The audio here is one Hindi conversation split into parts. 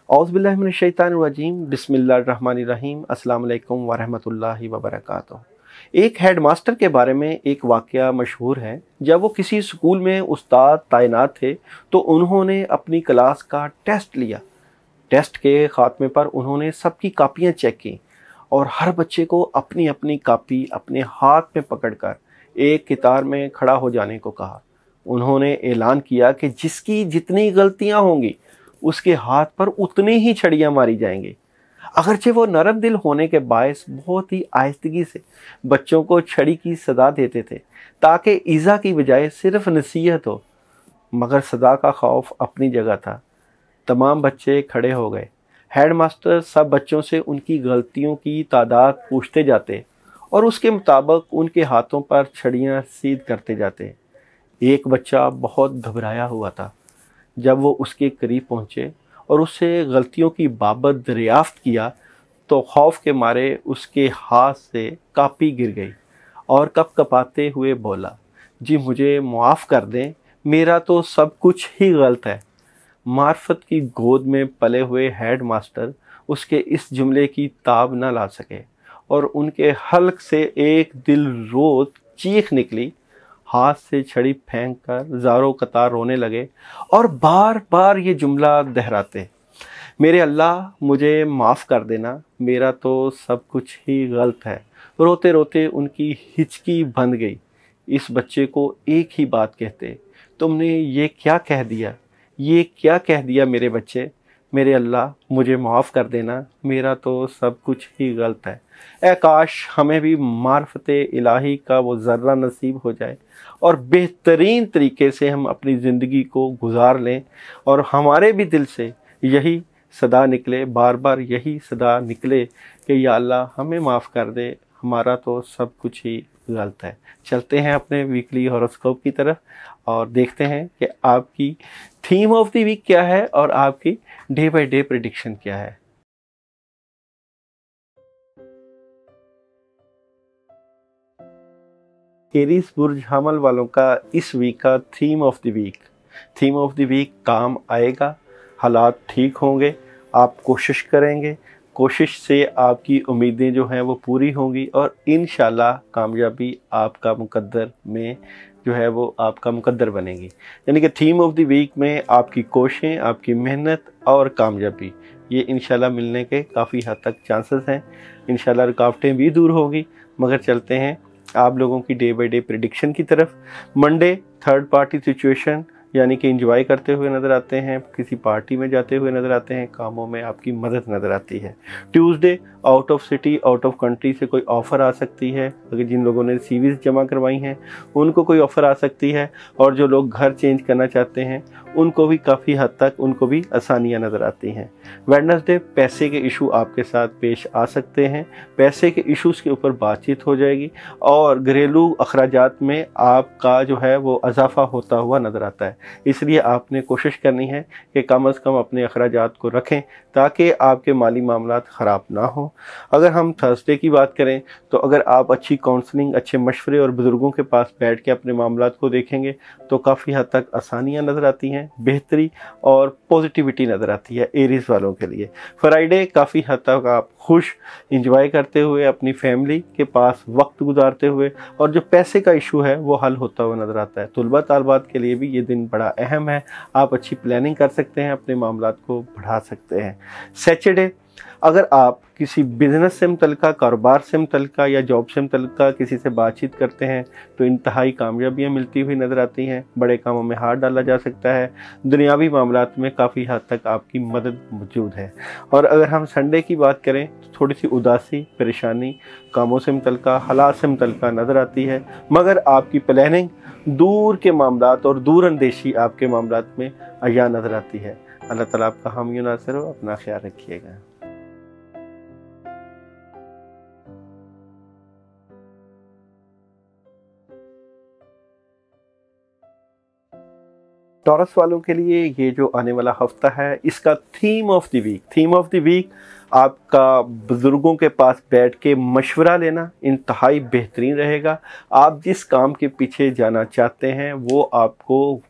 औज़ुबिल्लाहि मिनश्शैतानिर्रजीम बिस्मिल्लाहिर्रहमानिर्रहीम अस्सलाम वालेकुम वरहमतुल्लाहि वबरकातुहू। एक हेडमास्टर के बारे में एक वाक़या मशहूर है। जब वो किसी स्कूल में उस्ताद तैनात थे तो उन्होंने अपनी क्लास का टेस्ट लिया। टेस्ट के ख़ात्मे पर उन्होंने सबकी कापियाँ चेक की और हर बच्चे को अपनी अपनी कापी अपने हाथ में पकड़कर एक कतार में खड़ा हो जाने को कहा। उन्होंने ऐलान किया कि जिसकी जितनी गलतियां होंगी उसके हाथ पर उतनी ही छड़ियां मारी जाएंगी। अगरचे वो नरम दिल होने के बायस बहुत ही आहिस्तगी से बच्चों को छड़ी की सदा देते थे ताकि ईज़ा की बजाय सिर्फ नसीहत हो, मगर सदा का खौफ अपनी जगह था। तमाम बच्चे खड़े हो गए। हेडमास्टर सब बच्चों से उनकी गलतियों की तादाद पूछते जाते और उसके मुताबिक उनके हाथों पर छड़ियाँ सीध करते जाते। एक बच्चा बहुत घबराया हुआ था। जब वो उसके करीब पहुँचे और उससे गलतियों की बाबत दरियाफ्त किया तो खौफ के मारे उसके हाथ से कापी गिर गई और कपकपाते हुए बोला, जी मुझे माफ़ कर दें, मेरा तो सब कुछ ही गलत है। मार्फत की गोद में पले हुए हेड मास्टर उसके इस जुमले की ताब न ला सके और उनके हल्क से एक दिल रोज चीख निकली। हाथ से छड़ी फेंक कर ज़ारो कतार रोने लगे और बार बार ये जुमला दोहराते, मेरे अल्लाह मुझे माफ़ कर देना, मेरा तो सब कुछ ही गलत है। रोते रोते उनकी हिचकी बंध गई। इस बच्चे को एक ही बात कहते, तुमने ये क्या कह दिया, ये क्या कह दिया मेरे बच्चे, मेरे अल्लाह मुझे माफ़ कर देना, मेरा तो सब कुछ ही गलत है। ए काश हमें भी मार्फत इलाही का वो ज़र्रा नसीब हो जाए और बेहतरीन तरीके से हम अपनी ज़िंदगी को गुजार लें और हमारे भी दिल से यही सदा निकले, बार बार यही सदा निकले कि या अल्लाह हमें माफ़ कर दे, हमारा तो सब कुछ ही गलत है। चलते हैं अपने वीकली हॉरोस्कोप की तरफ और देखते हैं कि आपकी थीम ऑफ द वीक क्या है और आपकी डे बाय डे प्रेडिक्शन क्या है। एरीज बुर्ज हमल वालों का इस वीक का थीम ऑफ द वीक काम आएगा, हालात ठीक होंगे, आप कोशिश करेंगे, कोशिश से आपकी उम्मीदें जो हैं वो पूरी होंगी और इंशाल्लाह कामयाबी आपका मुकद्दर में जो है वो आपका मुकद्दर बनेगी। यानी कि थीम ऑफ द वीक में आपकी कोशिशें, आपकी मेहनत और कामयाबी ये इंशाल्लाह मिलने के काफ़ी हद तक चांसेस हैं। इंशाल्लाह रुकावटें भी दूर होगी। मगर चलते हैं आप लोगों की डे बाय डे प्रेडिक्शन की तरफ। मंडे थर्ड पार्टी सिचुएशन यानी कि एंजॉय करते हुए नज़र आते हैं, किसी पार्टी में जाते हुए नज़र आते हैं, कामों में आपकी मदद नज़र आती है। Tuesday out of city out of country से कोई ऑफ़र आ सकती है। अगर जिन लोगों ने सीवीज़ जमा करवाई हैं उनको कोई ऑफ़र आ सकती है और जो लोग घर चेंज करना चाहते हैं उनको भी काफ़ी हद तक उनको भी आसानियाँ नज़र आती हैं। वेडनेसडे पैसे के इशू आपके साथ पेश आ सकते हैं। पैसे के इशूज़ के ऊपर बातचीत हो जाएगी और घरेलू अखराजात में आपका जो है वो इजाफा होता हुआ नज़र आता है। इसलिए आपने कोशिश करनी है कि कम अज़ कम अपने अखराजात को रखें ताकि आपके माली मामलात ख़राब ना हो। अगर हम थर्सडे की बात करें तो अगर आप अच्छी काउंसलिंग, अच्छे मशवरे और बुज़ुर्गों के पास बैठ के अपने मामलात को देखेंगे तो काफ़ी हद तक आसानियाँ नज़र आती हैं, बेहतरी और पॉजिटिविटी नज़र आती है एरीज़ वालों के लिए। फ्राइडे काफ़ी हद तक आप खुश इंजॉय करते हुए अपनी फैमिली के पास वक्त गुजारते हुए और जो पैसे का इशू है वो हल होता हुआ नज़र आता है। तुलबा तालबात के लिए भी ये दिन बड़ा अहम है। आप अच्छी प्लानिंग कर सकते हैं, अपने मामलात को बढ़ा सकते हैं। सैटरडे अगर आप किसी बिज़नेस से मुतल्लिका, कारोबार से मुतल्लिका या जॉब से मुतल्लिका किसी से बातचीत करते हैं तो इंतहाई कामयाबियाँ मिलती हुई नज़र आती हैं। बड़े कामों में हाथ डाला जा सकता है। दुनियावी मामलात में काफ़ी हद तक आपकी मदद मौजूद है। और अगर हम संडे की बात करें तो थोड़ी सी उदासी, परेशानी कामों से मुतल्लिका, हालात से मुतल्लिका नज़र आती है, मगर आपकी प्लानिंग, दूर के मामलात और दूर अंदेशी आपके मामलात में अया नज़र आती है। अल्लाह ताला आपका हामी नासिर हो। अपना ख्याल रखिएगा। टॉरस वालों के लिए ये जो आने वाला हफ्ता है इसका थीम ऑफ द वीक आपका बुज़ुर्गों के पास बैठ के मशवरा लेना इंतहाई बेहतरीन रहेगा। आप जिस काम के पीछे जाना चाहते हैं वो आपको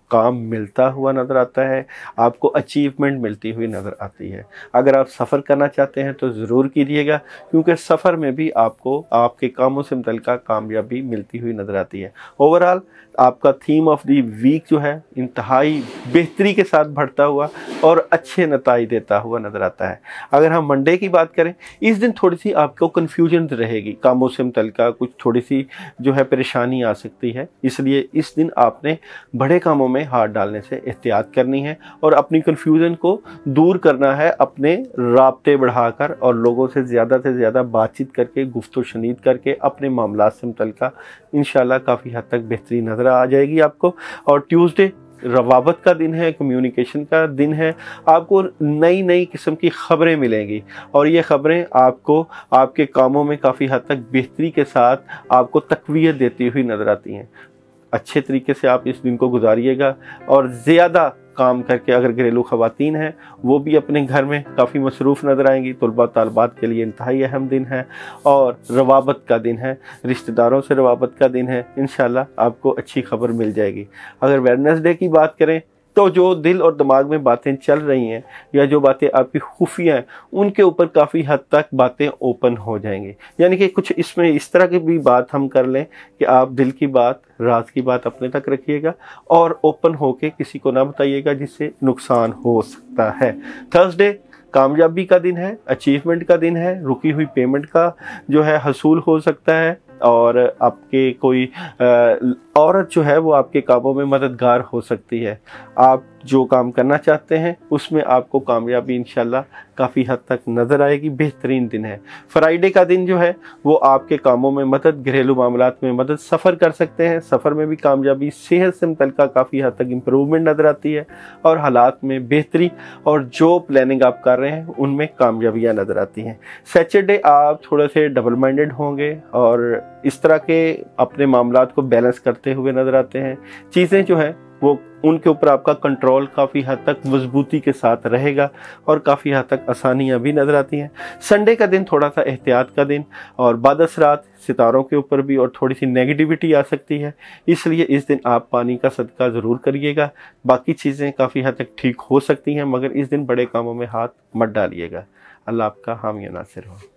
काम मिलता हुआ नज़र आता है, आपको अचीवमेंट मिलती हुई नज़र आती है। अगर आप सफ़र करना चाहते हैं तो ज़रूर कीजिएगा, क्योंकि सफ़र में भी आपको आपके कामों से मुतल्लिक़ कामयाबी मिलती हुई नज़र आती है। ओवरऑल आपका थीम ऑफ द वीक जो है इंतहाई बेहतरी के साथ बढ़ता हुआ और अच्छे नताइज देता हुआ नज़र आता है। अगर हम मंडे की बात करें, इस दिन थोड़ी सी आपको कन्फ्यूजन रहेगी, कामों से मुतल्लिक़ कुछ थोड़ी सी जो है परेशानी आ सकती है, इसलिए इस दिन आपने बड़े कामों में हाथ डालने से एहतियात करनी है और अपनी कन्फ्यूजन को दूर करना है, अपने राब्ते बढ़ाकर और लोगों से ज़्यादा बातचीत करके, गुफ्तगू शनीद करके अपने मामलात से मुतल्लिक़ इंशाल्लाह काफ़ी हद तक बेहतरी नज़र आ जाएगी आपको। और ट्यूसडे रवाबत का दिन है, कम्युनिकेशन का दिन है, आपको नई नई किस्म की ख़बरें मिलेंगी और ये ख़बरें आपको आपके कामों में काफ़ी हद तक बेहतरी के साथ आपको तक़वियत देती हुई नज़र आती हैं। अच्छे तरीके से आप इस दिन को गुजारिएगा और ज़्यादा काम करके, अगर घरेलू ख़वातीन हैं वो भी अपने घर में काफ़ी मसरूफ़ नज़र आएंगी। तलबा तालबात के लिए इंतहाई अहम दिन है और रवाबत का दिन है, रिश्तेदारों से रवाबत का दिन है। इंशाल्लाह आपको अच्छी खबर मिल जाएगी। अगर वेडनेसडे की बात करें तो जो दिल और दिमाग में बातें चल रही हैं या जो बातें आपकी खुफिया हैं, उनके ऊपर काफ़ी हद तक बातें ओपन हो जाएंगी। यानी कि कुछ इसमें इस तरह की भी बात हम कर लें कि आप दिल की बात, राज की बात अपने तक रखिएगा और ओपन होके किसी को ना बताइएगा जिससे नुकसान हो सकता है। थर्सडे कामयाबी का दिन है, अचीवमेंट का दिन है, रुकी हुई पेमेंट का जो है हसूल हो सकता है और आपके कोई औरत जो है वो आपके कामों में मददगार हो सकती है। आप जो काम करना चाहते हैं उसमें आपको कामयाबी इंशाल्लाह काफ़ी हद तक नज़र आएगी। बेहतरीन दिन है। फ्राइडे का दिन जो है वो आपके कामों में मदद, घरेलू मामलात में मदद, सफ़र कर सकते हैं, सफ़र में भी कामयाबी, सेहत से मुतल्लिक़ काफ़ी हद तक इम्प्रूवमेंट नज़र आती है और हालात में बेहतरी और जो प्लानिंग आप कर रहे हैं उनमें कामयाबियाँ नज़र आती हैं। सैटरडे आप थोड़े से डबल माइंडेड होंगे और इस तरह के अपने मामलात को बैलेंस करते हुए नज़र आते हैं। चीज़ें जो है वो उनके ऊपर आपका कंट्रोल काफ़ी हद तक मजबूती के साथ रहेगा और काफ़ी हद तक आसानियाँ भी नज़र आती हैं। संडे का दिन थोड़ा सा एहतियात का दिन और बाद असरात सितारों के ऊपर भी और थोड़ी सी नेगेटिविटी आ सकती है, इसलिए इस दिन आप पानी का सदका ज़रूर करिएगा। बाकी चीज़ें काफ़ी हद तक ठीक हो सकती हैं, मगर इस दिन बड़े कामों में हाथ मत डालिएगा। अल्लाह आपका हामी नासिर हो।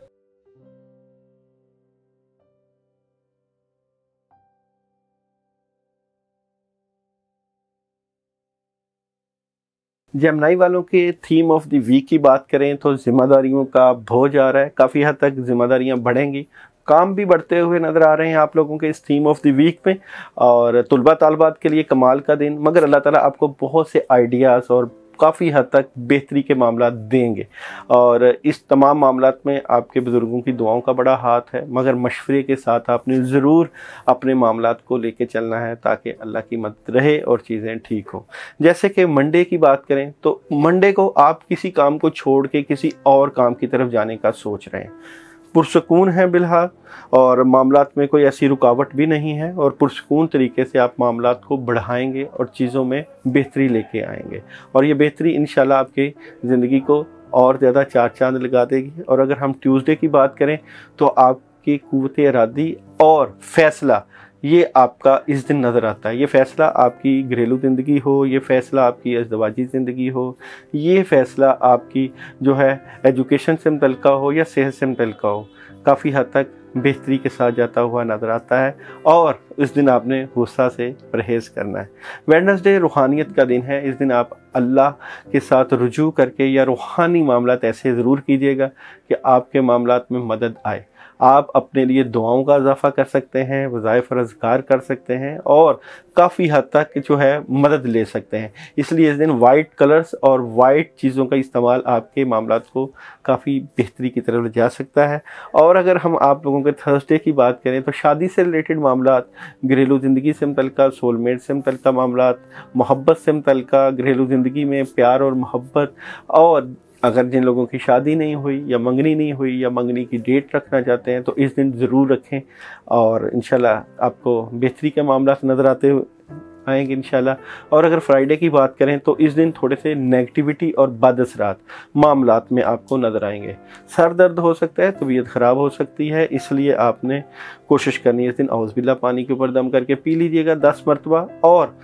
जेमिनी वालों के थीम ऑफ द वीक की बात करें तो ज़िम्मेदारियों का बोझ आ रहा है, काफ़ी हद तक ज़िम्मेदारियां बढ़ेंगी, काम भी बढ़ते हुए नज़र आ रहे हैं आप लोगों के इस थीम ऑफ द वीक में। और तुलबा तालबात के लिए कमाल का दिन, मगर अल्लाह ताला आपको बहुत से आइडियाज़ और काफ़ी हद तक बेहतरी के मामला देंगे और इस तमाम मामलात में आपके बुज़ुर्गों की दुआओं का बड़ा हाथ है, मगर मशवरे के साथ आपने ज़रूर अपने मामलात को लेके चलना है ताकि अल्लाह की मदद रहे और चीज़ें ठीक हो। जैसे कि मंडे की बात करें तो मंडे को आप किसी काम को छोड़ के किसी और काम की तरफ जाने का सोच रहे हैं, पुरसकून है बिलहाल और मामलात में कोई ऐसी रुकावट भी नहीं है और पुरसकून तरीके से आप मामलात को बढ़ाएंगे और चीज़ों में बेहतरी लेके आएंगे और ये बेहतरी इंशाल्लाह आपकी ज़िंदगी को और ज़्यादा चार चांद लगा देगी। और अगर हम ट्यूसडे की बात करें तो आपकी क़ुव्वत इरादी और फैसला ये आपका इस दिन नज़र आता है। ये फ़ैसला आपकी घरेलू ज़िंदगी हो, ये फ़ैसला आपकी अज़दवाजी ज़िंदगी हो, ये फ़ैसला आपकी जो है एजुकेशन से मुतल्लिक़ हो या सेहत से मुतल्लिक़ हो, काफ़ी हद तक बेहतरी के साथ जाता हुआ नज़र आता है और इस दिन आपने गुस्सा से परहेज़ करना है। वेडनेसडे रूहानियत का दिन है। इस दिन आप अल्लाह के साथ रुजू करके या रूहानी मामलात ऐसे ज़रूर कीजिएगा कि आपके मामलात में मदद आए। आप अपने लिए दुआओं का इजाफ़ा कर सकते हैं, वज़ाइफ अज़कार कर सकते हैं और काफ़ी हद तक जो है मदद ले सकते हैं। इसलिए इस दिन वाइट कलर्स और वाइट चीज़ों का इस्तेमाल आपके मामलात को काफ़ी बेहतरी की तरफ ले जा सकता है। और अगर हम आप लोगों के थर्सडे की बात करें तो शादी से रिलेटेड मामलात, घरेलू ज़िंदगी से मुतल्लिक़, सोलमेट से मुतल्लिक़ मामलात, मोहब्बत से मुतल्लिक़, घरेलू ज़िंदगी में प्यार और मोहब्बत, और अगर जिन लोगों की शादी नहीं हुई या मंगनी नहीं हुई या मंगनी की डेट रखना चाहते हैं तो इस दिन ज़रूर रखें और इंशाल्लाह आपको बेहतरी के मामला नज़र आते आएंगे इंशाल्लाह। और अगर फ्राइडे की बात करें तो इस दिन थोड़े से नेगेटिविटी और बदअसरात मामलात में आपको नज़र आएंगे। सर दर्द हो सकता है, तबीयत ख़राब हो सकती है, इसलिए आपने कोशिश करनी है इस दिन औज़ बिल्लाह पानी के ऊपर दम करके पी लीजिएगा 10 मरतबा और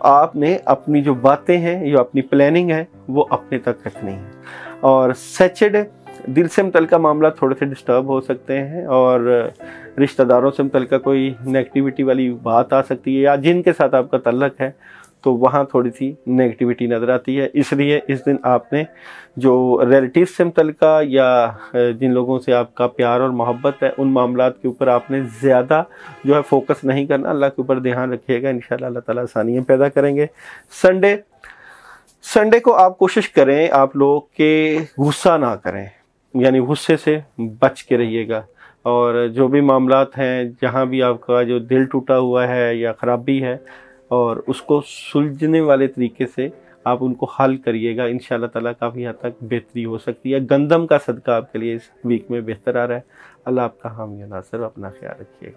आपने अपनी जो बातें हैं, जो अपनी प्लानिंग है, वो अपने तक रखनी है। और सैटरडे दिल से मुतल्लिका मामला थोड़े से डिस्टर्ब हो सकते हैं और रिश्तेदारों से मुतल्लिका कोई नेगेटिविटी वाली बात आ सकती है, या जिनके साथ आपका तल्लक है तो वहाँ थोड़ी सी नेगेटिविटी नज़र आती है। इसलिए इस दिन आपने जो रिलेटिव से मुतल्लिका या जिन लोगों से आपका प्यार और मोहब्बत है, उन मामलात के ऊपर आपने ज़्यादा जो है फोकस नहीं करना। अल्लाह के ऊपर ध्यान रखिएगा, इंशाल्लाह अल्लाह ताला आसानियाँ पैदा करेंगे। संडे को आप कोशिश करें आप लोग के गुस्सा ना करें, यानी गुस्से से बच के रहिएगा। और जो भी मामलात हैं, जहाँ भी आपका जो दिल टूटा हुआ है या ख़राबी है, और उसको सुलझने वाले तरीके से आप उनको हल करिएगा। इंशाल्लाह ताला काफ़ी हद तक बेहतरी हो सकती है। गंदम का सदका आपके लिए इस वीक में बेहतर आ रहा है। अल्लाह आपका हामी नासिर, अपना ख्याल रखिएगा।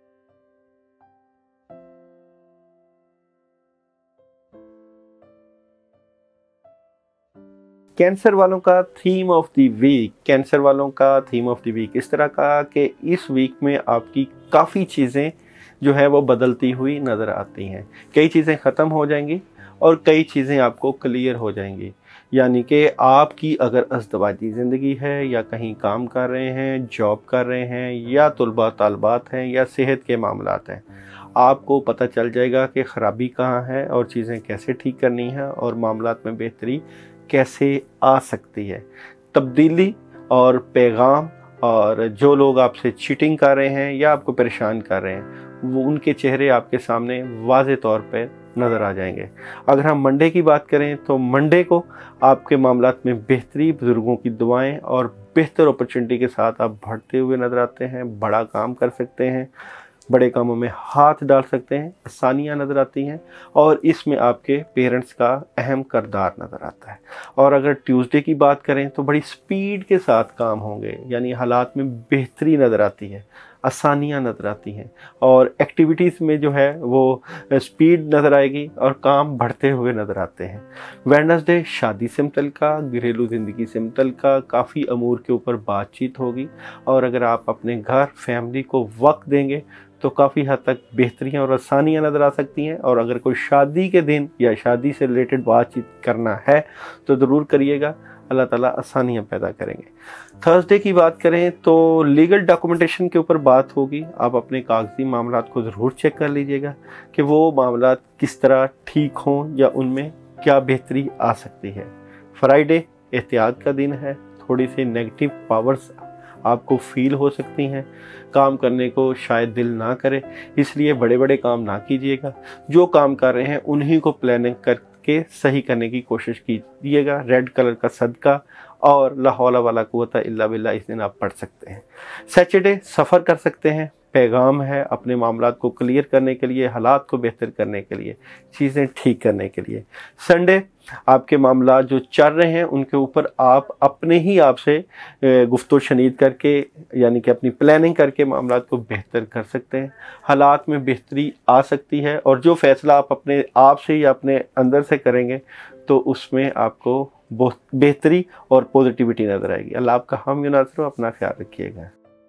कैंसर वालों का theme of the week, cancer वालों का थीम ऑफ द वीक इस तरह का कि इस वीक में आपकी काफ़ी चीज़ें जो है वो बदलती हुई नज़र आती हैं। कई चीज़ें ख़त्म हो जाएंगी और कई चीज़ें आपको क्लियर हो जाएंगी। यानी कि आपकी अगर अज़दवाजी ज़िंदगी है, या कहीं काम कर रहे हैं, जॉब कर रहे हैं, या तुलबा तालबात हैं, या सेहत के मामलात हैं, आपको पता चल जाएगा कि ख़राबी कहाँ है और चीज़ें कैसे ठीक करनी है और मामलात में बेहतरी कैसे आ सकती है। तब्दीली और पैगाम, और जो लोग आपसे चीटिंग कर रहे हैं या आपको परेशान कर रहे हैं, वो उनके चेहरे आपके सामने वाज़े तौर पे नज़र आ जाएंगे। अगर हम मंडे की बात करें तो मंडे को आपके मामलात में बेहतरी, बुज़ुर्गों की दुआएं और बेहतर अपॉर्चुनिटी के साथ आप बढ़ते हुए नज़र आते हैं। बड़ा काम कर सकते हैं, बड़े कामों में हाथ डाल सकते हैं, आसानियाँ नज़र आती हैं, और इसमें आपके पेरेंट्स का अहम किरदार नज़र आता है। और अगर ट्यूसडे की बात करें तो बड़ी स्पीड के साथ काम होंगे, यानी हालात में बेहतरी नज़र आती है, आसानियाँ नज़र आती हैं, और एक्टिविटीज़ में जो है वो स्पीड नज़र आएगी और काम बढ़ते हुए नज़र आते हैं। वेडनेसडे शादी से मुतल्लिका, घरेलू ज़िंदगी से मुतल्लिका काफ़ी अमूर के ऊपर बातचीत होगी, और अगर आप अपने घर फैमिली को वक्त देंगे तो काफ़ी हद तक बेहतरियाँ और आसानियाँ नज़र आ सकती हैं। और अगर कोई शादी के दिन या शादी से रिलेटेड बातचीत करना है तो ज़रूर करिएगा, अल्लाह ताला आसानियाँ पैदा करेंगे। थर्सडे की बात करें तो लीगल डॉक्यूमेंटेशन के ऊपर बात होगी। आप अपने कागजी मामलात को ज़रूर चेक कर लीजिएगा कि वो मामलात किस तरह ठीक हों या उनमें क्या बेहतरी आ सकती है। फ्राइडे एहतियात का दिन है, थोड़ी सी नेगेटिव पावर्स आपको फील हो सकती हैं, काम करने को शायद दिल ना करे, इसलिए बड़े बड़े काम ना कीजिएगा। जो काम कर रहे हैं उन्हीं को प्लानिंग करके सही करने की कोशिश कीजिएगा। रेड कलर का सदका और ला हौला वला कुव्वता इल्ला बिल्लाह इस दिन आप पढ़ सकते हैं। सैटरडे सफ़र कर सकते हैं, पैगाम है अपने मामलात को क्लियर करने के लिए, हालात को बेहतर करने के लिए, चीज़ें ठीक करने के लिए। संडे आपके मामलात जो चल रहे हैं उनके ऊपर आप अपने ही आप से गुफ्तो शनीद करके, यानी कि अपनी प्लानिंग करके मामलात को बेहतर कर सकते हैं। हालात में बेहतरी आ सकती है, और जो फ़ैसला आप अपने आप से या अपने अंदर से करेंगे तो उसमें आपको बहुत बेहतरी और पॉजिटिविटी नज़र आएगी। अल्लाह आपका हामी नासिर हो, अपना ख्याल रखिएगा।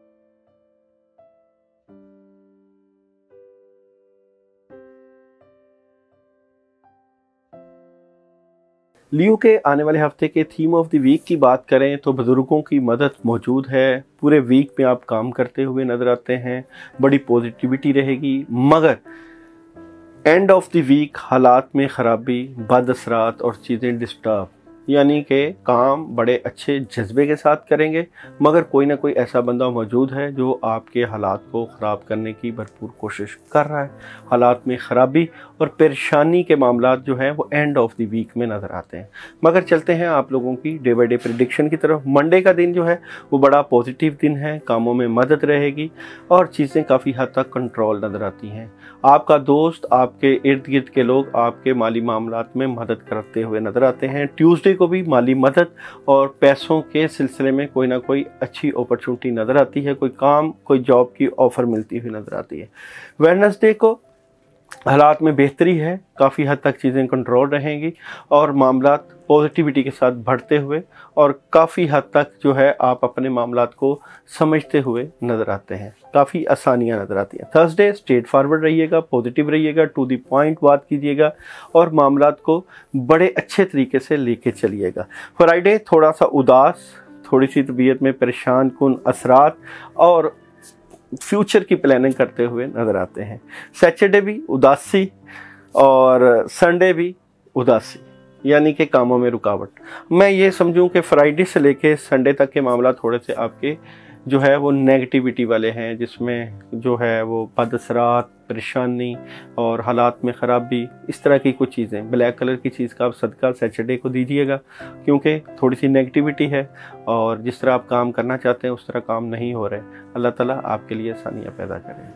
लियो के आने वाले हफ्ते के थीम ऑफ द वीक की बात करें तो बुज़ुर्गों की मदद मौजूद है। पूरे वीक में आप काम करते हुए नज़र आते हैं, बड़ी पॉजिटिविटी रहेगी, मगर एंड ऑफ द वीक हालात में ख़राबी, बद असरात और चीज़ें डिस्टर्ब, यानी कि काम बड़े अच्छे जज्बे के साथ करेंगे, मगर कोई ना कोई ऐसा बंदा मौजूद है जो आपके हालात को ख़राब करने की भरपूर कोशिश कर रहा है। हालात में ख़राबी और परेशानी के मामलात जो हैं वो एंड ऑफ द वीक में नज़र आते हैं। मगर चलते हैं आप लोगों की डे बाई डे प्रेडिक्शन की तरफ। मंडे का दिन जो है वो बड़ा पॉजिटिव दिन है, कामों में मदद रहेगी और चीज़ें काफ़ी हद तक कंट्रोल नज़र आती हैं। आपका दोस्त, आपके इर्द गिर्द के लोग आपके माली मामलात में मदद करते हुए नज़र आते हैं। ट्यूसडे को भी माली मदद और पैसों के सिलसिले में कोई ना कोई अच्छी अपॉर्चुनिटी नज़र आती है, कोई काम, कोई जॉब की ऑफ़र मिलती हुई नज़र आती है। वेडनेसडे को हालात में बेहतरी है, काफ़ी हद तक चीज़ें कंट्रोल रहेंगी और मामलात पॉजिटिविटी के साथ बढ़ते हुए और काफ़ी हद तक जो है आप अपने मामलात को समझते हुए नज़र आते हैं, काफ़ी आसानियाँ नज़र आती हैं। थर्सडे स्ट्रेट फॉरवर्ड रहिएगा, पॉजिटिव रहिएगा, टू द पॉइंट बात कीजिएगा और मामलात को बड़े अच्छे तरीके से लेके चलिएगा। फ्राइडे थोड़ा सा उदास, थोड़ी सी तबीयत में परेशान कुन असरात और फ्यूचर की प्लानिंग करते हुए नज़र आते हैं। सैटरडे भी उदासी और संडे भी उदासी, यानी कि कामों में रुकावट। मैं ये समझूं कि फ्राइडे से लेके संडे तक के मामला थोड़े से आपके जो है वो नेगेटिविटी वाले हैं, जिसमें जो है वो बदअसरात, परेशानी और हालात में ख़राबी, इस तरह की कुछ चीज़ें। ब्लैक कलर की चीज़ का आप सदका सैटरडे को दीजिएगा, क्योंकि थोड़ी सी नेगेटिविटी है और जिस तरह आप काम करना चाहते हैं उस तरह काम नहीं हो रहे। अल्लाह ताला आपके लिए आसानियाँ पैदा करें।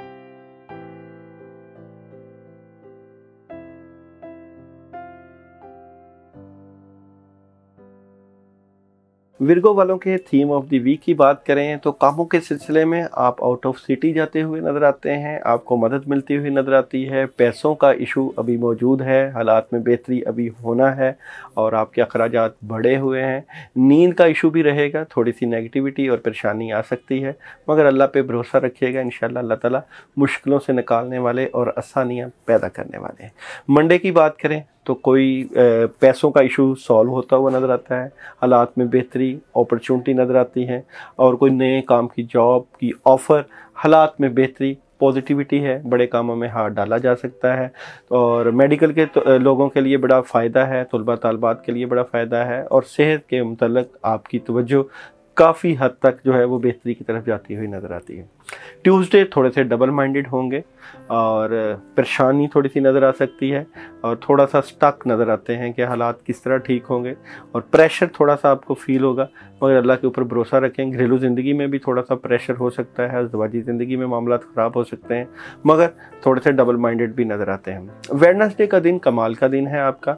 विर्गो वालों के थीम ऑफ द वीक की बात करें तो कामों के सिलसिले में आप आउट ऑफ सिटी जाते हुए नज़र आते हैं, आपको मदद मिलती हुई नज़र आती है। पैसों का इशू अभी मौजूद है, हालात में बेहतरी अभी होना है और आपके अखराजात बढ़े हुए हैं। नींद का इशू भी रहेगा, थोड़ी सी नेगेटिविटी और परेशानी आ सकती है, मगर अल्लाह पे भरोसा रखिएगा, इंशाल्लाह अल्लाह ताला मुश्किलों से निकालने वाले और आसानियाँ पैदा करने वाले हैं। मंडे की बात करें तो कोई पैसों का इशू सॉल्व होता हुआ नज़र आता है, हालात में बेहतरी, अपॉर्चुनिटी नज़र आती है और कोई नए काम की जॉब की ऑफ़र, हालात में बेहतरी, पॉजिटिविटी है, बड़े कामों में हाथ डाला जा सकता है। और मेडिकल के लोगों के लिए बड़ा फ़ायदा है, तलबा तालबात के लिए बड़ा फ़ायदा है और सेहत के मुतल्लिक़ आपकी तवज्जो काफ़ी हद तक जो है वो बेहतरी की तरफ जाती हुई नज़र आती है। ट्यूसडे थोड़े से डबल माइंडेड होंगे और परेशानी थोड़ी सी नज़र आ सकती है और थोड़ा सा स्टक नज़र आते हैं कि हालात किस तरह ठीक होंगे और प्रेशर थोड़ा सा आपको फील होगा, मगर अल्लाह के ऊपर भरोसा रखें। घरेलू ज़िंदगी में भी थोड़ा सा प्रेशर हो सकता है, अज़दवाजी ज़िंदगी में मामला ख़राब हो सकते हैं, मगर थोड़े से डबल माइंडेड भी नज़र आते हैं। वेडनेसडे का दिन कमाल का दिन है आपका,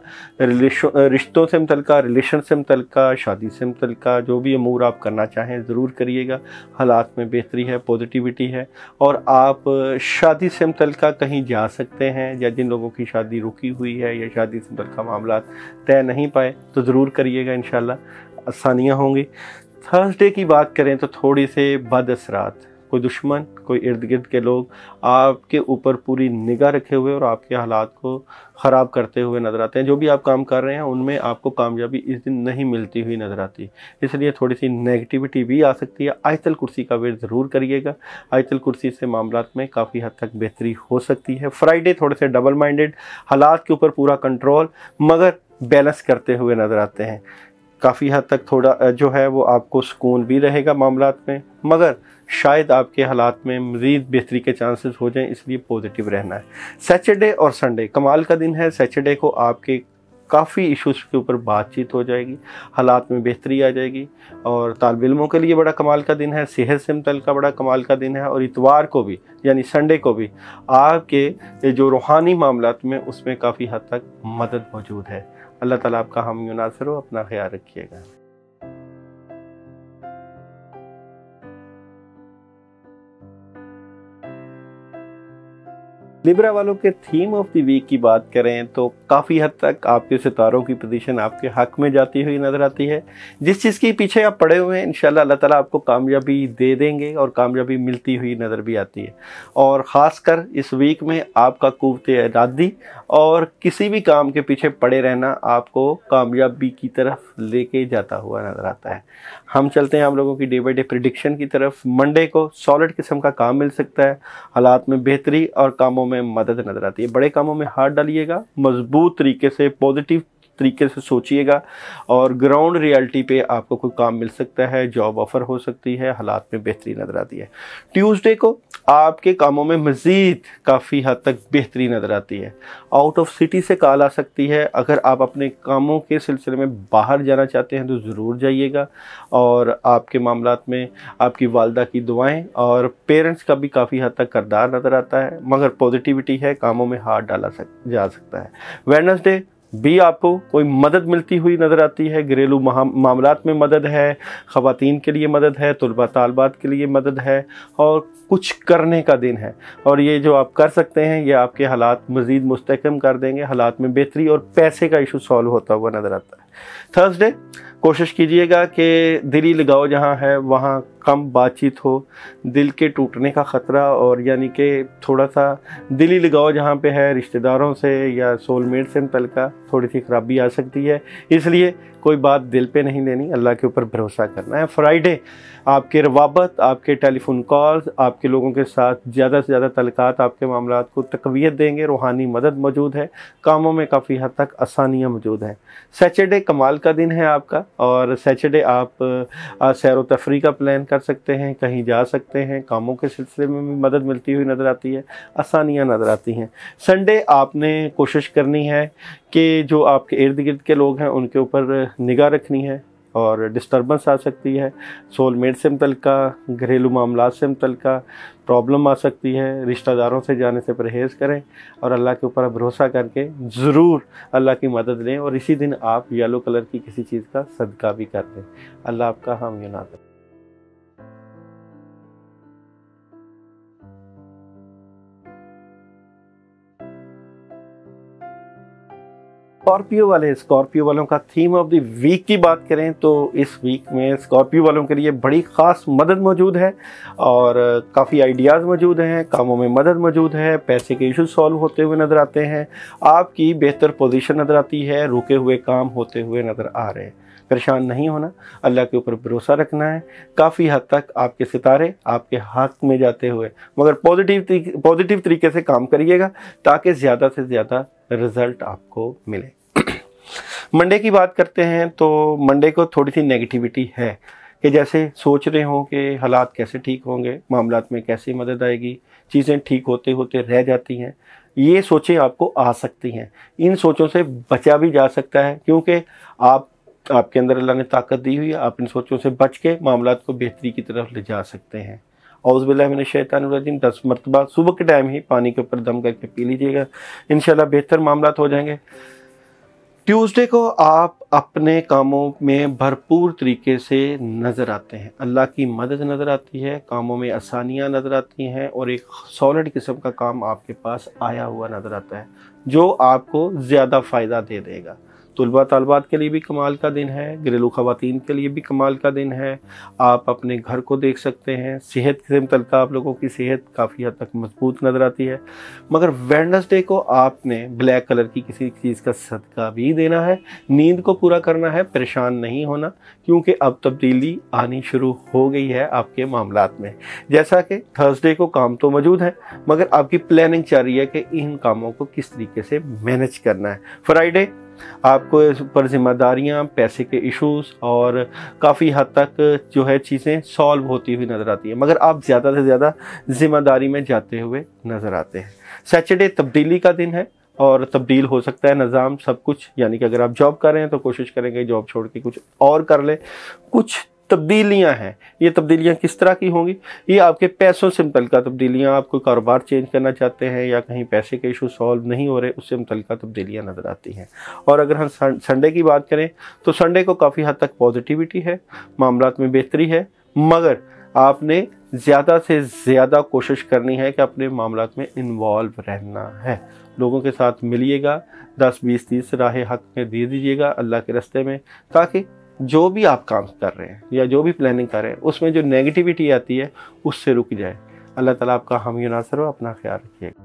रिश्तों से मुतल्लिक़, रिलेशन से मुतल्लिक़, शादी से मुतल्लिक़ जो भी अमूर आप करना चाहें ज़रूर करिएगा। हालात में बेहतरी है, पॉजिटिविटी है और आप शादी से मुतल्लिक़ कहीं जा सकते हैं, या जिन लोगों की शादी रुकी हुई है या शादी से मुतल्लिक़ मामला तय नहीं पाए तो ज़रूर करिएगा, इंशाल्लाह आसानियाँ होंगी। थर्सडे की बात करें तो थोड़ी से बदअसरात, कोई दुश्मन, कोई इर्द गिर्द के लोग आपके ऊपर पूरी निगाह रखे हुए और आपके हालात को ख़राब करते हुए नज़र आते हैं। जो भी आप काम कर रहे हैं उनमें आपको कामयाबी इस दिन नहीं मिलती हुई नज़र आती, इसलिए थोड़ी सी नेगेटिविटी भी आ सकती है। आयतल कुर्सी का वेट ज़रूर करिएगा, आयतल कुर्सी से मामलात में काफ़ी हद तक बेहतरी हो सकती है। फ्राइडे थोड़े से डबल माइंडेड, हालात के ऊपर पूरा कंट्रोल मगर बैलेंस करते हुए नज़र आते हैं। काफ़ी हद तक थोड़ा जो है वो आपको सुकून भी रहेगा मामलात में, मगर शायद आपके हालात में मज़ीद बेहतरी के चांसेस हो जाएं, इसलिए पॉजिटिव रहना है। सैटरडे और संडे कमाल का दिन है। सैटरडे को आपके काफ़ी इश्यूज़ के ऊपर बातचीत हो जाएगी, हालात में बेहतरी आ जाएगी और तालिब इल्मों के लिए बड़ा कमाल का दिन है, सेहत से मुतल्लिक़ बड़ा कमाल का दिन है और इतवार को भी यानी संडे को भी आपके जो रूहानी मामलात में उसमें काफ़ी हद तक मदद मौजूद है। अल्लाह ताला आपका हामी नासिर हो, अपना ख्याल रखिएगा। लिब्रा वालों के थीम ऑफ द वीक की बात करें तो काफ़ी हद तक आपके सितारों की पोजीशन आपके हक में जाती हुई नज़र आती है। जिस चीज़ के पीछे आप पड़े हुए हैं इंशाल्लाह अल्लाह ताला आपको कामयाबी दे देंगे और कामयाबी मिलती हुई नज़र भी आती है। और ख़ासकर इस वीक में आपका क़ुव्वत इरादी और किसी भी काम के पीछे पड़े रहना आपको कामयाबी की तरफ लेके जाता हुआ नज़र आता है। हम चलते हैं आप लोगों की डे बाई डे प्रेडिक्शन की तरफ। मंडे को सॉलिड किस्म का काम मिल सकता है, हालात में बेहतरी और कामों में मदद नजर आती है। बड़े कामों में हाथ डालिएगा, मजबूत तरीके से, पॉजिटिव तरीके से सोचिएगा और ग्राउंड रियलिटी पे आपको कोई काम मिल सकता है, जॉब ऑफर हो सकती है, हालात में बेहतरी नजर आती है। ट्यूसडे को आपके कामों में मज़ीद काफ़ी हद तक बेहतरी नज़र आती है। आउट ऑफ सिटी से कॉल आ सकती है, अगर आप अपने कामों के सिलसिले में बाहर जाना चाहते हैं तो ज़रूर जाइएगा। और आपके मामलात में आपकी वालदा की दुआएं और पेरेंट्स का भी काफ़ी हद तक किरदार नज़र आता है, मगर पॉजिटिविटी है, कामों में हाथ डाला जा सकता है। वेडनेसडे भी आपको कोई मदद मिलती हुई नज़र आती है। घरेलू मामलात में मदद है, ख़वातीन के लिए मदद है, तुलबा तालबात के लिए मदद है और कुछ करने का दिन है। और ये जो आप कर सकते हैं ये आपके हालात मज़ीद मुस्तहकम कर देंगे, हालात में बेहतरी और पैसे का इशू सॉल्व होता हुआ नज़र आता है। थर्सडे कोशिश कीजिएगा कि दिली लगाव जहाँ है वहाँ कम बातचीत हो, दिल के टूटने का ख़तरा और यानी कि थोड़ा सा दिली लगाव जहाँ पे है रिश्तेदारों से या सोलमेट से मुतल्लिका थोड़ी सी ख़राबी आ सकती है, इसलिए कोई बात दिल पे नहीं लेनी, अल्लाह के ऊपर भरोसा करना है। फ्राइडे आपके रवाबत, आपके टेलीफोन कॉल्स, आपके लोगों के साथ ज़्यादा से ज़्यादा तल्क़ात आपके मामलात को तक़वियत देंगे, रूहानी मदद मौजूद है, कामों में काफ़ी हद तक आसानियाँ मौजूद हैं। सैटरडे कमाल का दिन है आपका और सैटरडे आप सैर व तफरी का प्लान कर सकते हैं, कहीं जा सकते हैं, कामों के सिलसिले में भी मदद मिलती हुई नज़र आती है, आसानियाँ नज़र आती हैं। संडे आपने कोशिश करनी है कि जो आपके इर्द गिर्द के लोग हैं उनके ऊपर निगाह रखनी है और डिस्टर्बेंस आ सकती है, सोलमेट से मुतल्लिका, घरेलू मामलात से मुतल्लिका प्रॉब्लम आ सकती है, रिश्तेदारों से जाने से परहेज़ करें और अल्लाह के ऊपर भरोसा करके ज़रूर अल्लाह की मदद लें और इसी दिन आप येलो कलर की किसी चीज़ का सदका भी कर दें। अल्लाह आपका हामी और नाज़िर। स्कॉर्पियो वालों का थीम ऑफ द वीक की बात करें तो इस वीक में स्कॉर्पियो वालों के लिए बड़ी ख़ास मदद मौजूद है और काफ़ी आइडियाज़ मौजूद हैं, कामों में मदद मौजूद है, पैसे के इशू सॉल्व होते हुए नज़र आते हैं, आपकी बेहतर पोजीशन नज़र आती है, रुके हुए काम होते हुए नज़र आ रहे हैं। परेशान नहीं होना, अल्लाह के ऊपर भरोसा रखना है, काफ़ी हद तक आपके सितारे आपके हाथ में जाते हुए मगर पॉजिटिव तरीके से काम करिएगा ताकि ज़्यादा से ज़्यादा रिज़ल्ट आपको मिले। मंडे की बात करते हैं तो मंडे को थोड़ी सी नेगेटिविटी है कि जैसे सोच रहे हो कि हालात कैसे ठीक होंगे, मामलात में कैसे मदद आएगी, चीज़ें ठीक होते होते रह जाती हैं, ये सोचें आपको आ सकती हैं। इन सोचों से बचा भी जा सकता है क्योंकि आपके अंदर अल्लाह ने ताकत दी हुई है, आप इन सोचों से बच के मामलात को बेहतरी की तरफ ले जा सकते हैं। औज़ु बिल्लाहि मिनश शैतानिर रजीम 10 मरतबा सुबह के टाइम ही पानी के ऊपर दम करके पी लीजिएगा, इंशाल्लाह बेहतर मामलात हो जाएंगे। ट्यूसडे को आप अपने कामों में भरपूर तरीके से नज़र आते हैं, अल्लाह की मदद नज़र आती है, कामों में आसानियाँ नज़र आती हैं और एक सॉलिड किस्म का काम आपके पास आया हुआ नज़र आता है जो आपको ज़्यादा फ़ायदा दे देगा। तुलबा तालबात के लिए भी कमाल का दिन है, घरेलू ख़वातीन के लिए भी कमाल का दिन है, आप अपने घर को देख सकते हैं, सेहत से मुतल्लिका आप लोगों की सेहत काफ़ी हद तक मजबूत नज़र आती है। मगर वेडनेसडे को आपने ब्लैक कलर की किसी चीज़ का सदका भी देना है, नींद को पूरा करना है, परेशान नहीं होना क्योंकि अब तब्दीली आनी शुरू हो गई है आपके मामलात में। जैसा कि थर्सडे को काम तो मौजूद है मगर आपकी प्लानिंग चल रही है कि इन कामों को किस तरीके से मैनेज करना है। फ्राइडे आपको इस पर जिम्मेदारियाँ, पैसे के इश्यूज और काफ़ी हद तक जो है चीज़ें सॉल्व होती हुई नज़र आती है मगर आप ज़्यादा से ज़्यादा जिम्मेदारी में जाते हुए नज़र आते हैं। सैटरडे तब्दीली का दिन है और तब्दील हो सकता है निज़ाम सब कुछ, यानी कि अगर आप जॉब कर रहे हैं तो कोशिश करेंगे जॉब छोड़ के कुछ और कर ले। कुछ तब्दीलियां हैं, ये तब्दीलियां किस तरह की होंगी, ये आपके पैसों से मुतल्लिका तब्दीलियां, आप कोई कारोबार चेंज करना चाहते हैं या कहीं पैसे के इशू सॉल्व नहीं हो रहे, उससे मुतल्लिका तब्दीलियां नज़र आती हैं। और अगर हम संडे की बात करें तो संडे को काफ़ी हद तक पॉजिटिविटी है, मामलात में बेहतरी है मगर आपने ज़्यादा से ज़्यादा कोशिश करनी है कि अपने मामलात में इन्वॉल्व रहना है। लोगों के साथ मिलिएगा, 10, 20, 30 राह हक में दे दीजिएगा अल्लाह के रास्ते में ताकि जो भी आप काम कर रहे हैं या जो भी प्लानिंग कर रहे हैं उसमें जो नेगेटिविटी आती है उससे रुक जाए। अल्लाह ताला आपका हामी और नासिर हो, अपना ख्याल रखिएगा।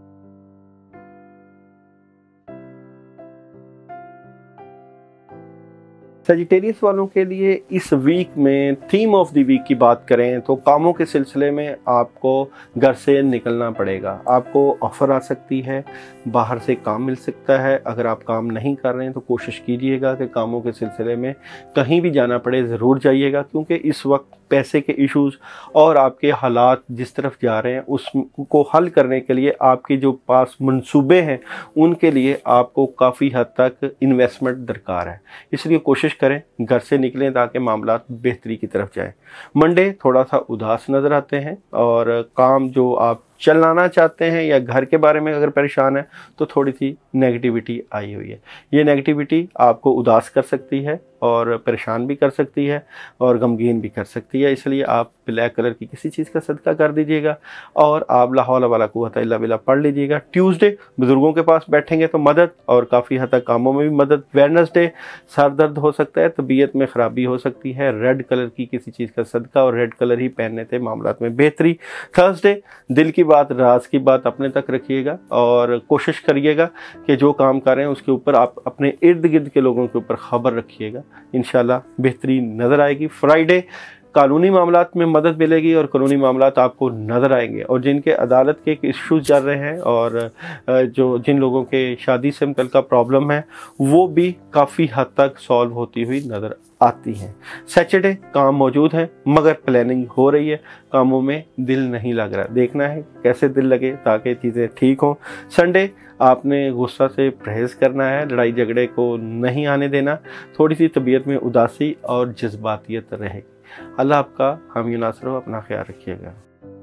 सजिटेरियस वालों के लिए इस वीक में थीम ऑफ द वीक की बात करें तो कामों के सिलसिले में आपको घर से निकलना पड़ेगा, आपको ऑफ़र आ सकती है, बाहर से काम मिल सकता है। अगर आप काम नहीं कर रहे हैं तो कोशिश कीजिएगा कि कामों के सिलसिले में कहीं भी जाना पड़े ज़रूर जाइएगा क्योंकि इस वक्त पैसे के इश्यूज़ और आपके हालात जिस तरफ जा रहे हैं उसको हल करने के लिए आपके जो पास मंसूबे हैं उनके लिए आपको काफ़ी हद तक इन्वेस्टमेंट दरकार है, इसलिए कोशिश करें घर से निकलें ताकि मामलात बेहतरी की तरफ जाएं। मंडे थोड़ा सा उदास नज़र आते हैं और काम जो आप चलाना चाहते हैं या घर के बारे में अगर परेशान है तो थोड़ी सी नेगेटिविटी आई हुई है। ये नेगेटिविटी आपको उदास कर सकती है और परेशान भी कर सकती है और गमगीन भी कर सकती है। इसलिए आप ब्लैक कलर की किसी चीज़ का सदका कर दीजिएगा और आप ला हौला वला कुव्वता इल्ला बिल्लाह पढ़ लीजिएगा। ट्यूसडे बुज़ुर्गों के पास बैठेंगे तो मदद और काफ़ी हद तक कामों में भी मदद। वेडनेसडे सर दर्द हो सकता है, तबीयत में ख़राबी हो सकती है, रेड कलर की किसी चीज़ का सदका और रेड कलर ही पहनने से मामलात में बेहतरी। थर्सडे दिल की बात, राज की बात अपने तक रखिएगा और कोशिश करिएगा कि जो काम कर रहे हैं उसके ऊपर आप अपने इर्द गिर्द के लोगों के ऊपर खबर रखिएगा, इंशाल्लाह बेहतरी नज़र आएगी। फ्राइडे कानूनी मामलात में मदद मिलेगी और कानूनी मामलात आपको नज़र आएंगे। और जिनके अदालत के इश्यूज चल रहे हैं और जिन लोगों के शादी से मुतल्लिक़ प्रॉब्लम है वो भी काफ़ी हद तक सॉल्व होती हुई नज़र आती हैं। सैटरडे काम मौजूद है मगर प्लानिंग हो रही है, कामों में दिल नहीं लग रहा, देखना है कैसे दिल लगे ताकि चीज़ें ठीक हों। संडे आपने गुस्सा से परहेज़ करना है, लड़ाई झगड़े को नहीं आने देना, थोड़ी सी तबीयत में उदासी और जज्बातियत रहेगी। अल्लाह आपका हामी नासर हो, अपना ख्याल रखिएगा।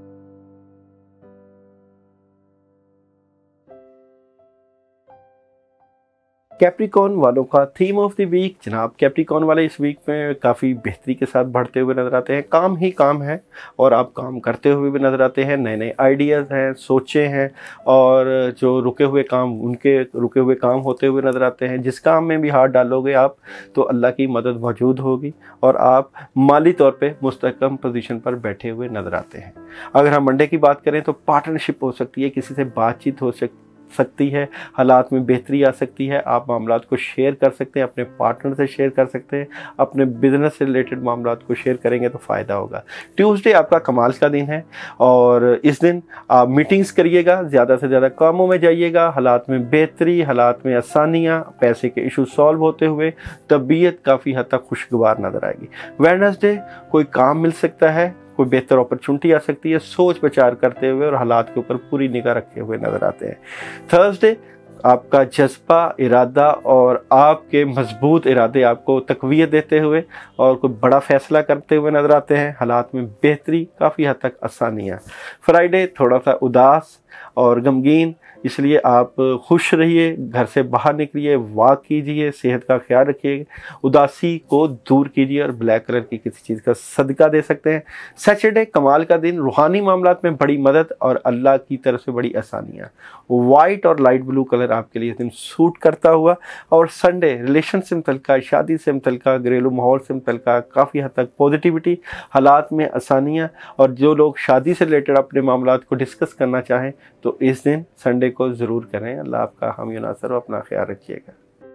कैप्रिकॉन वालों का थीम ऑफ द वीक। जनाब कैप्रिकॉन वाले इस वीक में काफ़ी बेहतरी के साथ बढ़ते हुए नज़र आते हैं, काम ही काम है और आप काम करते हुए भी नज़र आते हैं। नए नए आइडियाज़ हैं, सोचें हैं और जो रुके हुए काम, उनके रुके हुए काम होते हुए नज़र आते हैं। जिस काम में भी हाथ डालोगे आप तो अल्लाह की मदद मौजूद होगी और आप माली तौर पे मुस्तहकम पोजीशन पर बैठे हुए नज़र आते हैं। अगर हम मंडे की बात करें तो पार्टनरशिप हो सकती है, किसी से बातचीत हो सकती है, हालात में बेहतरी आ सकती है, आप मामलात को शेयर कर सकते हैं, अपने पार्टनर से शेयर कर सकते हैं, अपने बिजनेस से रिलेटेड मामलात को शेयर करेंगे तो फ़ायदा होगा। ट्यूसडे आपका कमाल का दिन है और इस दिन आप मीटिंग्स करिएगा, ज़्यादा से ज़्यादा कामों में जाइएगा, हालात में बेहतरी, हालात में आसानियाँ, पैसे के इशू सॉल्व होते हुए तबीयत काफ़ी हद तक खुशगवार नज़र आएगी। वेडनेसडे कोई काम मिल सकता है, कोई बेहतर अपॉर्चुनिटी आ सकती है, सोच विचार करते हुए और हालात के ऊपर पूरी निगाह रखे हुए नज़र आते हैं। थर्सडे आपका जज्बा, इरादा और आपके मजबूत इरादे आपको तक़वियत देते हुए और कोई बड़ा फ़ैसला करते हुए नज़र आते हैं, हालात में बेहतरी, काफ़ी हद तक आसानियाँ। फ्राइडे थोड़ा सा उदास और गमगीन, इसलिए आप खुश रहिए, घर से बाहर निकलिए, वॉक कीजिए, सेहत का ख्याल रखिए, उदासी को दूर कीजिए और ब्लैक कलर की किसी चीज़ का सदका दे सकते हैं। सैटरडे कमाल का दिन, रूहानी मामलात में बड़ी मदद और अल्लाह की तरफ से बड़ी आसानियाँ। वाइट और लाइट ब्लू कलर आपके लिए इस दिन सूट करता हुआ। और संडे रिलेशन से मुतल्लिक़, शादी से मुतल्लिक़, घरेलू माहौल से मुतल्लिक़ काफ़ी हद तक पॉजिटिविटी, हालात में आसानियाँ। और जो लोग शादी से रिलेटेड अपने मामलात को डिस्कस करना चाहें तो इस दिन संडे को ज़रूर करें। अल्लाह आपका हामी नासर हो, अपना ख्याल रखिएगा।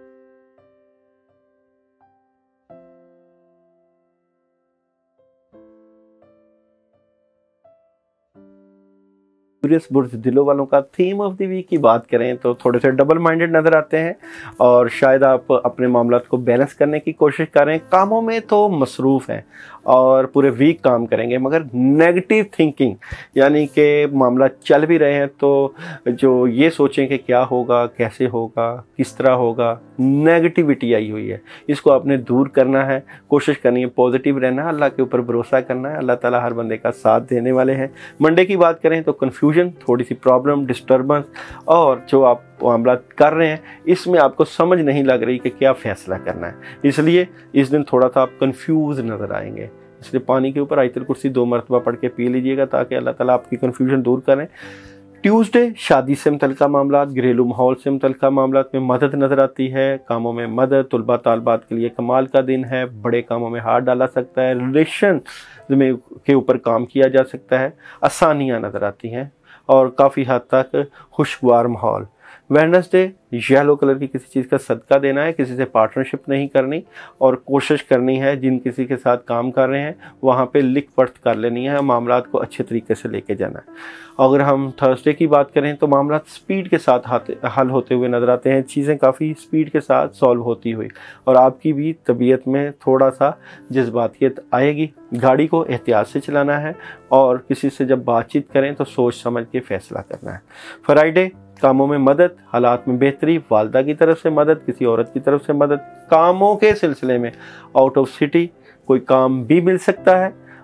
बुर्ज दिलों वालों का थीम ऑफ द वीक की बात करें तो थोड़े से डबल माइंडेड नज़र आते हैं और शायद आप अपने मामलात को बैलेंस करने की कोशिश करें। कामों में तो मसरूफ़ हैं और पूरे वीक काम करेंगे मगर नेगेटिव थिंकिंग, यानी कि मामला चल भी रहे हैं तो जो ये सोचें कि क्या होगा, कैसे होगा, किस तरह होगा, नेगेटिविटी आई हुई है, इसको आपने दूर करना है, कोशिश करनी है पॉजिटिव रहना है, अल्लाह के ऊपर भरोसा करना है, अल्लाह ताला हर बंदे का साथ देने वाले हैं। मंडे की बात करें तो कन्फ्यूजन, थोड़ी सी प्रॉब्लम, डिस्टर्बेंस और जो आप मामला कर रहे हैं इसमें आपको समझ नहीं लग रही कि क्या फ़ैसला करना है, इसलिए इस दिन थोड़ा सा आप कंफ्यूज नज़र आएंगे। इसलिए पानी के ऊपर आयतुल कुर्सी 2 मरतबा पढ़ के पी लीजिएगा ताकि अल्लाह ताला आपकी कंफ्यूजन दूर करें। ट्यूसडे शादी से मुतल्लिक़ मामलात, घरेलू माहौल से मुतल्लिक़ मामलात में मदद नज़र आती है, कामों में मदद, तुलबा तालबात के लिए कमाल का दिन है, बड़े कामों में हाथ डाला सकता है, रिलेशन में के ऊपर काम किया जा सकता है, आसानियाँ नज़र आती हैं और काफ़ी हद तक खुशगवार माहौल। वेडनेसडे येलो कलर की किसी चीज़ का सदका देना है, किसी से पार्टनरशिप नहीं करनी और कोशिश करनी है जिन किसी के साथ काम कर रहे हैं वहाँ पे लिख पढ़ कर लेनी है, मामलात को अच्छे तरीके से लेके जाना है। अगर हम थर्सडे की बात करें तो मामलात स्पीड के साथ हल होते हुए नज़र आते हैं, चीज़ें काफ़ी स्पीड के साथ सॉल्व होती हुई और आपकी भी तबीयत में थोड़ा सा जज्बातियत आएगी। गाड़ी को एहतियात से चलाना है और किसी से जब बातचीत करें तो सोच समझ के फ़ैसला करना है। फ्राइडे कामों में मदद, हालात में बेहतरी, वालदा की तरफ से मदद, किसी औरत की तरफ से मदद, कामों के सिलसिले में आउट ऑफ सिटी कोई काम भी मिल सकता है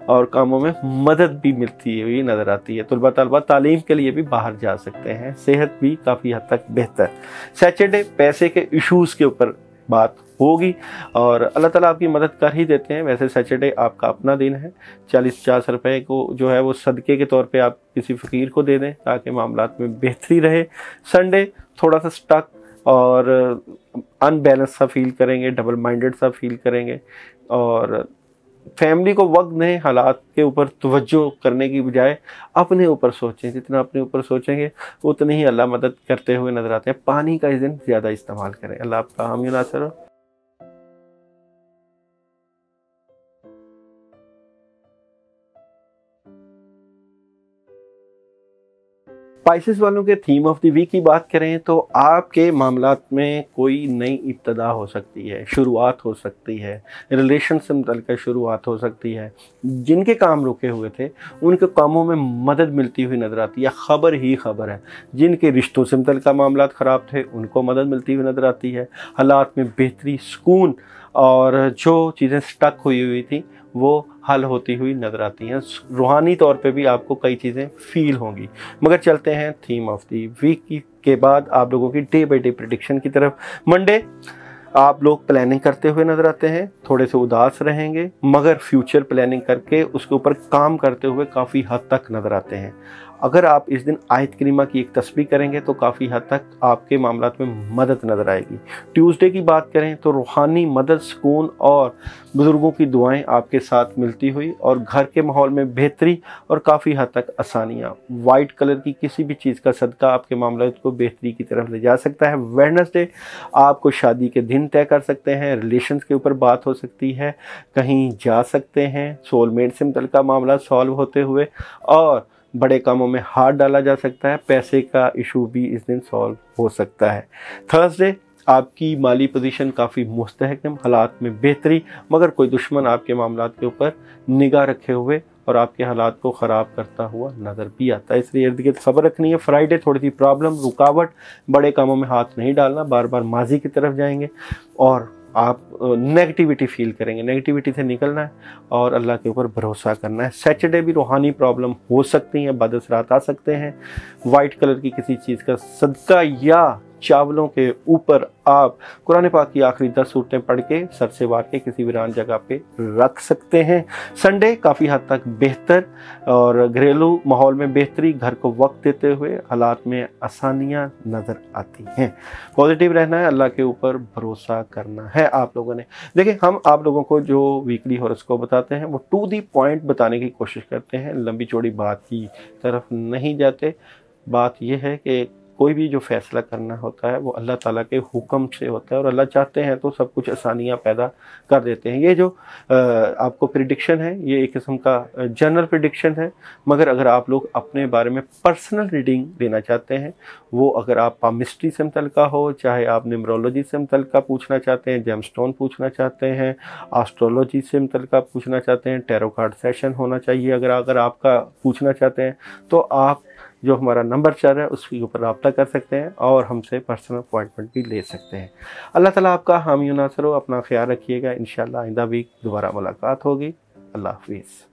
और कामों में मदद भी मिलती हुई नज़र आती है। तलबा तलबा तालीम के लिए भी बाहर जा सकते हैं, सेहत भी काफ़ी हद तक बेहतर। सैटरडे पैसे के इश्यूज़ के ऊपर बात होगी और अल्लाह ताला आपकी मदद कर ही देते हैं। वैसे सैटरडे आपका अपना दिन है, 40-50 रुपए को जो है वो सदक़े के तौर पे आप किसी फ़कीर को दे दें ताकि मामलात में बेहतरी रहे। संडे थोड़ा सा स्टक और अनबैलेंस सा फील करेंगे, डबल माइंडेड सा फील करेंगे और फैमिली को वक्त दें, हालात के ऊपर तवज्जो करने की बजाय अपने ऊपर सोचें। जितना अपने ऊपर सोचेंगे उतनी ही अल्लाह मदद करते हुए नजर आते हैं। पानी का इस दिन ज़्यादा इस्तेमाल करें। अल्लाह आपका हामी नासर हो। स्पाइसेस वालों के थीम ऑफ द वीक की बात करें तो आपके मामलात में कोई नई इब्तदा हो सकती है, शुरुआत हो सकती है, रिलेशन से मुतल्लिक़ शुरुआत हो सकती है। जिनके काम रुके हुए थे उनके कामों में मदद मिलती हुई नज़र आती है, ख़बर ही ख़बर है। जिनके रिश्तों से मुतल्लिक़ मामलात ख़राब थे उनको मदद मिलती हुई नज़र आती है। हालात में बेहतरी, सुकून और जो चीज़ें स्टक हुई थी वो हल होती हुई नज़र आती हैं। रूहानी तौर पे भी आपको कई चीज़ें फील होंगी। मगर चलते हैं थीम ऑफ द वीक के बाद आप लोगों की डे बाई डे प्रेडिक्शन की तरफ। मंडे आप लोग प्लानिंग करते हुए नज़र आते हैं, थोड़े से उदास रहेंगे मगर फ्यूचर प्लानिंग करके उसके ऊपर काम करते हुए काफ़ी हद तक नज़र आते हैं। अगर आप इस दिन आयत करीमा की एक तस्बीह करेंगे तो काफ़ी हद तक आपके मामलात में मदद नज़र आएगी। ट्यूसडे की बात करें तो रूहानी मदद, सुकून और बुज़ुर्गों की दुआएं आपके साथ मिलती हुई और घर के माहौल में बेहतरी और काफ़ी हद तक आसानियाँ। वाइट कलर की किसी भी चीज़ का सदका आपके मामलात को बेहतरी की तरफ ले जा सकता है। वेडनेसडे आपको शादी के दिन तय कर सकते हैं, रिलेशंस के ऊपर बात हो सकती है, कहीं जा सकते हैं, सोलमेट से मुतल्लिक़ मामला सॉल्व होते हुए और बड़े कामों में हाथ डाला जा सकता है। पैसे का इशू भी इस दिन सॉल्व हो सकता है। थर्सडे आपकी माली पोजीशन काफ़ी मुस्तहकम, हालात में बेहतरी मगर कोई दुश्मन आपके मामलात के ऊपर निगाह रखे हुए और आपके हालात को ख़राब करता हुआ नज़र भी आता है, इसलिए इर्द गिर्द खबर रखनी है। फ्राइडे थोड़ी सी प्रॉब्लम, रुकावट, बड़े कामों में हाथ नहीं डालना, बार बार माजी की तरफ जाएंगे और आप नेगेटिविटी फील करेंगे। नेगेटिविटी से निकलना है और अल्लाह के ऊपर भरोसा करना है। सैटरडे भी रूहानी प्रॉब्लम हो सकती हैं, बदअसरात आ सकते हैं। वाइट कलर की किसी चीज़ का सदका या चावलों के ऊपर आप कुरान पाक की आखिरी 10 सूरतें पढ़ के सर से वार के किसी वीरान जगह पे रख सकते हैं। संडे काफ़ी हद तक बेहतर और घरेलू माहौल में बेहतरी, घर को वक्त देते हुए हालात में आसानियाँ नज़र आती हैं। पॉजिटिव रहना है, अल्लाह के ऊपर भरोसा करना है आप लोगों ने। देखिए, हम आप लोगों को जो वीकली हॉरोस्कोप बताते हैं वो टू दी पॉइंट बताने की कोशिश करते हैं, लंबी चौड़ी बात की तरफ नहीं जाते। बात यह है कि कोई भी जो फैसला करना होता है वो अल्लाह ताला के हुक्म से होता है और अल्लाह चाहते हैं तो सब कुछ आसानियाँ पैदा कर देते हैं। ये जो आपको प्रिडिक्शन है ये एक किस्म का जनरल प्रिडिक्शन है, मगर अगर आप लोग अपने बारे में पर्सनल रीडिंग देना चाहते हैं, वो अगर आप पामिस्ट्री से मुतल्लिक़ा हो, चाहे आप न्यूमरोलॉजी से मुतल्लिक़ा पूछना चाहते हैं, जेमस्टोन पूछना चाहते हैं, एस्ट्रोलॉजी से मुतल्लिक़ा पूछना चाहते हैं, टैरो कार्ड सेशन होना चाहिए अगर आपका पूछना चाहते हैं, तो आप जो हमारा नंबर चल रहा है उसके ऊपर रब्ता कर सकते हैं और हमसे पर्सनल अपॉइंटमेंट भी ले सकते हैं। अल्लाह ताला आपका हामी नासर हो। अपना ख्याल रखिएगा। इंशाअल्लाह आइंदा वीक दोबारा मुलाकात होगी। अल्लाह हाफिज़।